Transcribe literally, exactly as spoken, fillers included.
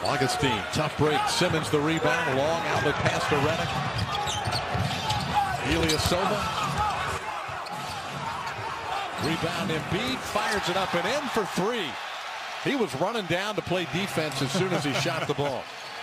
Augustine, tough break. Simmons the rebound. Long outlet pass to Redick. Ilyasova. Rebound Embiid. Fires it up and in for three. He was running down to play defense as soon as he shot the ball.